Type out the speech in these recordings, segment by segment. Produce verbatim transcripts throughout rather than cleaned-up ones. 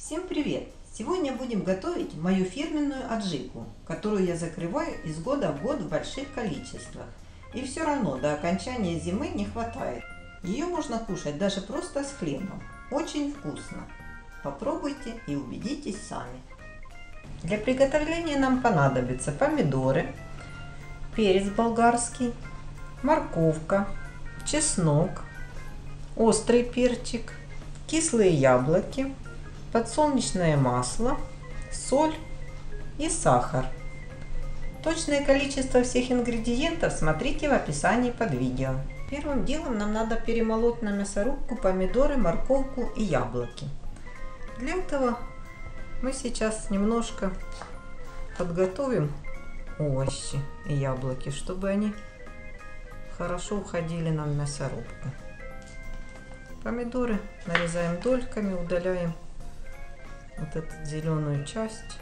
Всем привет! Сегодня будем готовить мою фирменную аджику, которую я закрываю из года в год в больших количествах. И все равно до окончания зимы не хватает. Ее можно кушать даже просто с хлебом. Очень вкусно. Попробуйте и убедитесь сами. Для приготовления нам понадобятся помидоры, перец болгарский, морковка, чеснок, острый перчик, кислые яблоки, подсолнечное масло, соль и сахар. Точное количество всех ингредиентов смотрите в описании под видео. Первым делом нам надо перемолоть на мясорубку помидоры, морковку и яблоки. Для этого мы сейчас немножко подготовим овощи и яблоки, чтобы они хорошо уходили нам в мясорубку. Помидоры нарезаем дольками, удаляем вот эту зеленую часть.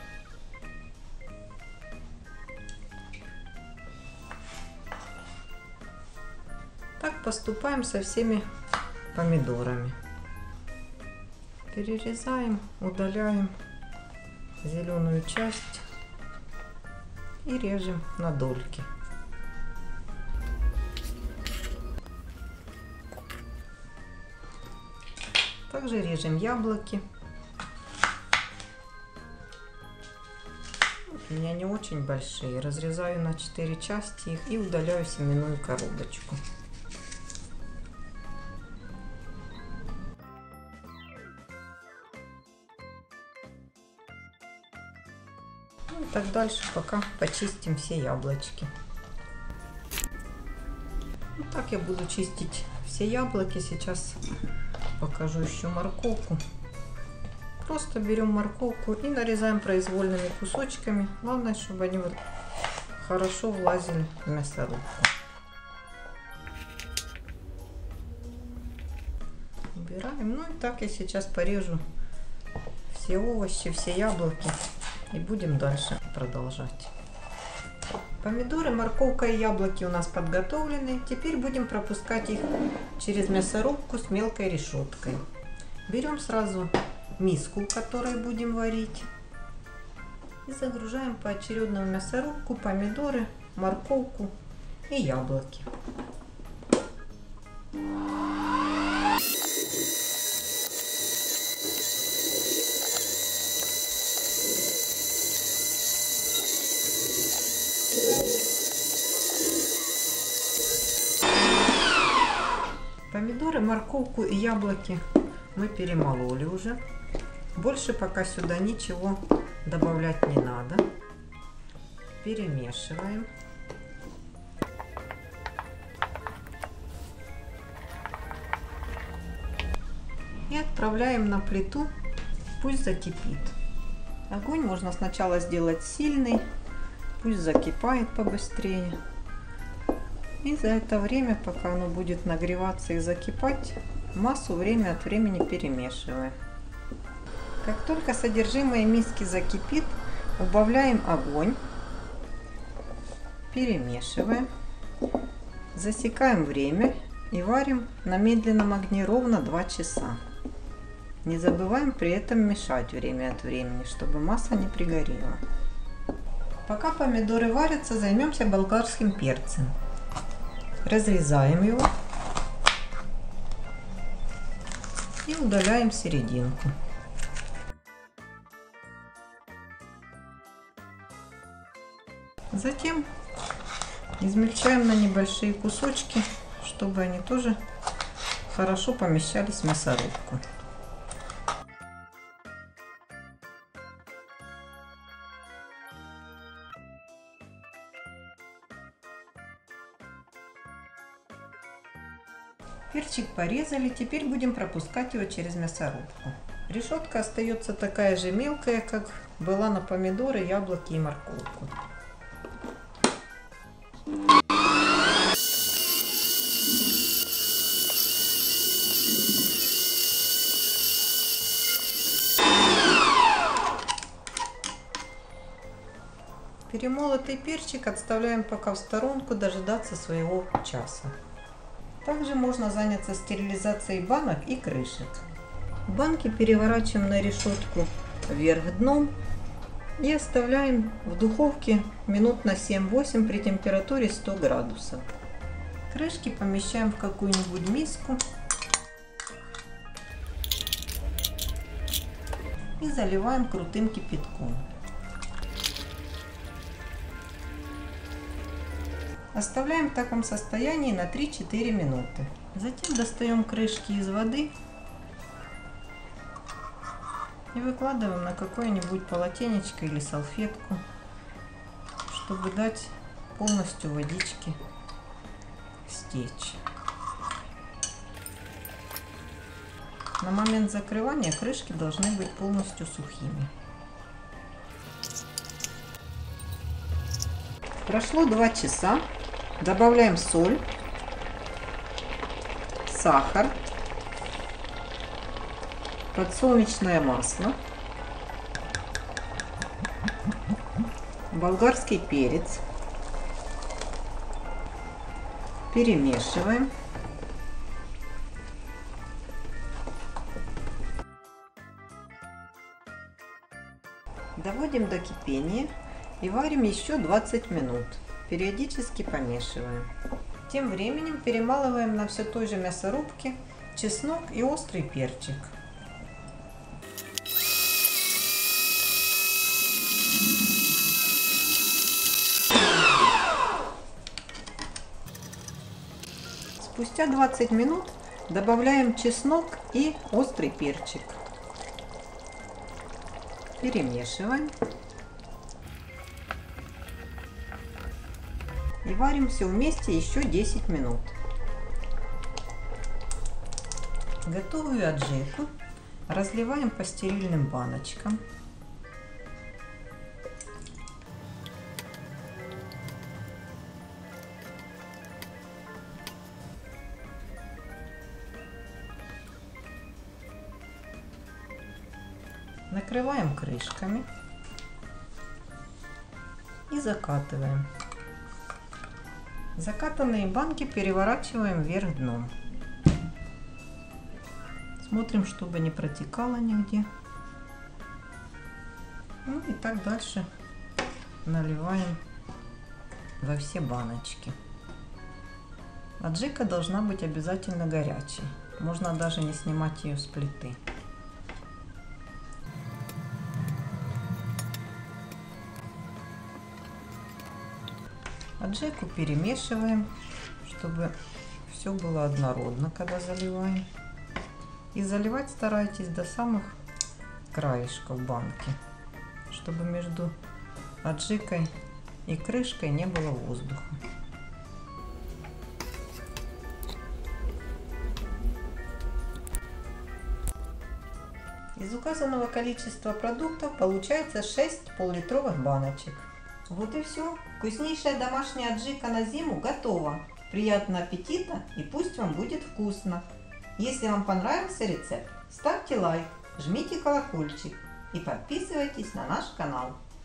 Так поступаем со всеми помидорами. Перерезаем, удаляем зеленую часть и режем на дольки. Также режем яблоки. У меня не очень большие. Разрезаю на четыре части их и удаляю семенную коробочку. И так дальше, пока почистим все яблочки. Вот так я буду чистить все яблоки. Сейчас покажу еще морковку. Просто берем морковку и нарезаем произвольными кусочками. Главное, чтобы они вот хорошо влазили в мясорубку. Убираем. Ну и так я сейчас порежу все овощи, все яблоки. И будем дальше продолжать. Помидоры, морковка и яблоки у нас подготовлены. Теперь будем пропускать их через мясорубку с мелкой решеткой. Берем сразу миску, в которой будем варить. И загружаем поочередно в мясорубку помидоры, морковку и яблоки. Помидоры, морковку и яблоки мы перемололи уже. Больше пока сюда ничего добавлять не надо. Перемешиваем. И отправляем на плиту, пусть закипит. Огонь можно сначала сделать сильный, пусть закипает побыстрее. И за это время, пока оно будет нагреваться и закипать, массу время от времени перемешиваем. Как только содержимое миски закипит, убавляем огонь, перемешиваем, засекаем время и варим на медленном огне ровно два часа. Не забываем при этом мешать время от времени, чтобы масса не пригорела. Пока помидоры варятся, займемся болгарским перцем. Разрезаем его и удаляем серединку. Затем измельчаем на небольшие кусочки, чтобы они тоже хорошо помещались в мясорубку. Перчик порезали, теперь будем пропускать его через мясорубку. Решетка остается такая же мелкая, как была на помидоры, яблоки и морковку. Перемолотый перчик отставляем пока в сторонку дожидаться своего часа. Также можно заняться стерилизацией банок и крышек. Банки переворачиваем на решетку вверх дном и оставляем в духовке минут на семь-восемь при температуре сто градусов. Крышки помещаем в какую-нибудь миску и заливаем крутым кипятком. Оставляем в таком состоянии на три-четыре минуты. Затем достаем крышки из воды и выкладываем на какое-нибудь полотенечко или салфетку, чтобы дать полностью водички стечь. На момент закрывания крышки должны быть полностью сухими. Прошло два часа. Добавляем соль, сахар, подсолнечное масло, болгарский перец. Перемешиваем. Доводим до кипения и варим еще двадцать минут. Периодически помешиваем. Тем временем перемалываем на все той же мясорубке чеснок и острый перчик. Спустя двадцать минут добавляем чеснок и острый перчик. Перемешиваем. И варим все вместе еще десять минут. Готовую аджику разливаем по стерильным баночкам. Накрываем крышками и закатываем. Закатанные банки переворачиваем вверх дном. Смотрим, чтобы не протекало нигде. Ну и так дальше наливаем во все баночки. Аджика должна быть обязательно горячей. Можно даже не снимать ее с плиты. Аджику перемешиваем, чтобы все было однородно, когда заливаем. И заливать старайтесь до самых краешков банки, чтобы между аджикой и крышкой не было воздуха. Из указанного количества продуктов получается шесть пол-литровых баночек. Вот и все. Вкуснейшая домашняя аджика на зиму готова. Приятного аппетита и пусть вам будет вкусно. Если вам понравился рецепт, ставьте лайк, жмите колокольчик и подписывайтесь на наш канал.